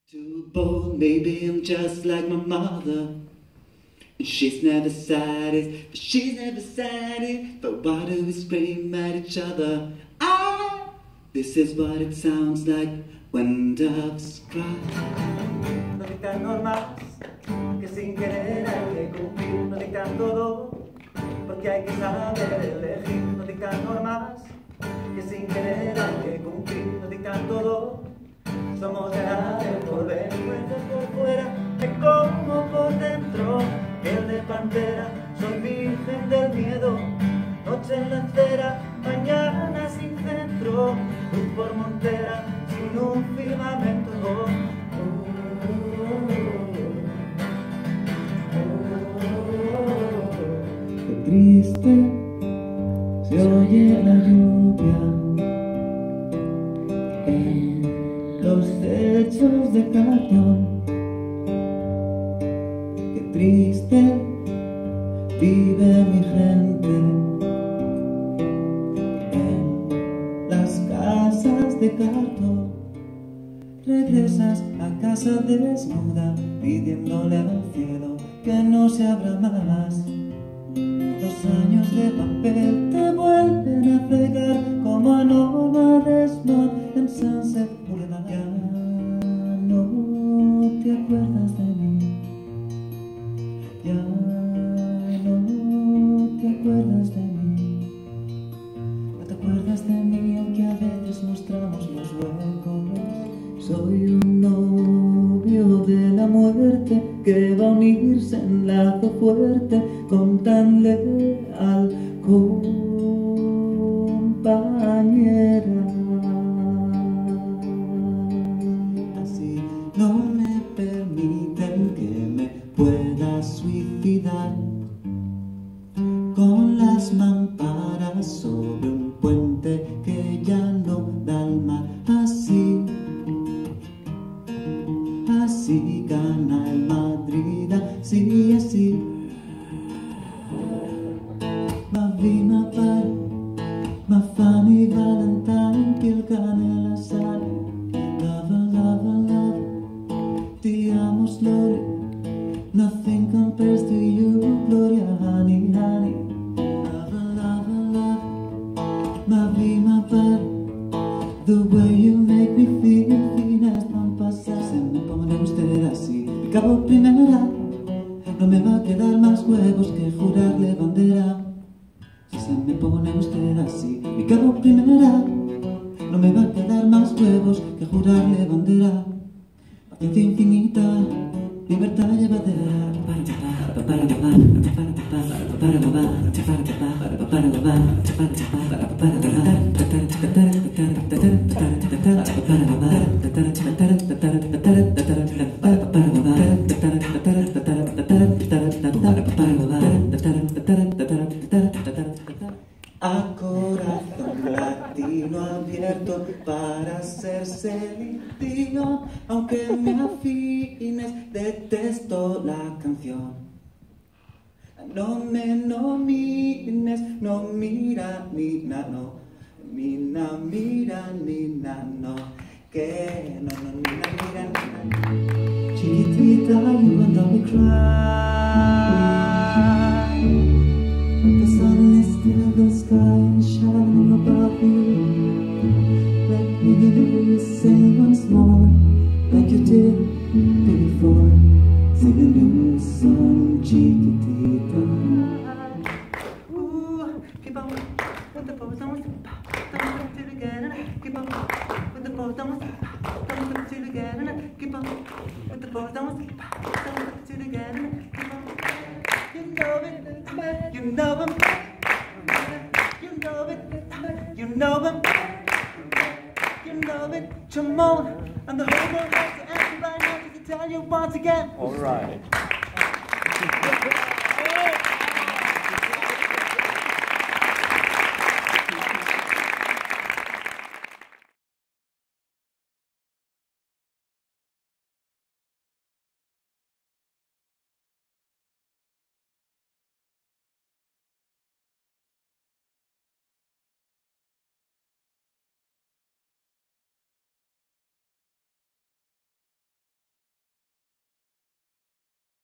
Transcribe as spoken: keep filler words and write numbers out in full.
Too bold, maybe I'm just like my mother. And she's never satisfied, but she's never satisfied. But why do we scream at each other? Ah, this is what it sounds like when doves cry. No dictan normas que sin querer hay que cumplir. No dictan todo porque hay que saber elegir. No dictan normas que sin querer hay que cumplir. No dictan todo. Somos ya el porvenir, por fuera es como por dentro. El de pantera, soy virgen del miedo. Noche en la acera, mañana sin centro. Luz por montera, sin un firmamento. Oh, oh, oh, oh. Qué triste se oye la lluvia en los techos de cartón. Qué triste vive mi gente en las casas de cartón. Regresas a casa desnuda pidiéndole al cielo que no se abra más. Los años de papel te vuelven a fregar como a Norma Desmond en Sunset Boulevard. Ya no te acuerdas de mí, ya no te acuerdas de mí, no te acuerdas de mí aunque a veces mostramos los huecos. Soy un novio de la muerte que va a unirse en lazo fuerte con tan leal compañera. Así no me permiten que me pueda suicidar con las mamparas sobre un puente que ya no da al mar. Así Así gana el Madrid, así, así. Ma vie, ma pare, ma funny Valentine, piel canela sale. Love, love, love, ti amo slowly. Nothing compares to you, Gloria, honey, honey. Love, love, love, ma vie, ma pare. The way you make me feel, finas van pasar. Se me pone usted así, me cago primera. No me va a quedar más huevos que jurarle bandera. Si se me pone usted así, me cago primera. No me va a quedar más huevos que jurarle bandera. Paciencia infinita, libertad llevadera. A corazón latino abierto para hacerse limpio, aunque me afines, detesto la canción. No me nomines, no mira ni na, no, ni na mira ni na, no, que no, no, ni na mira ni na. Chiquitita, you and me cry. The sun is still the sky and shining above you. Let me hear you sing once more, like you did before. Sing a new song, chiquitita. ooh, keep on with the pose, don't don't do it again. Keep on with the pose, don't don't do it again. Keep on with the pose, don't don't do it again. Keep on. You know it, you know him, you know it, you know him, you know it. Come on, and the whole world has to answer right now to tell you once again. All right.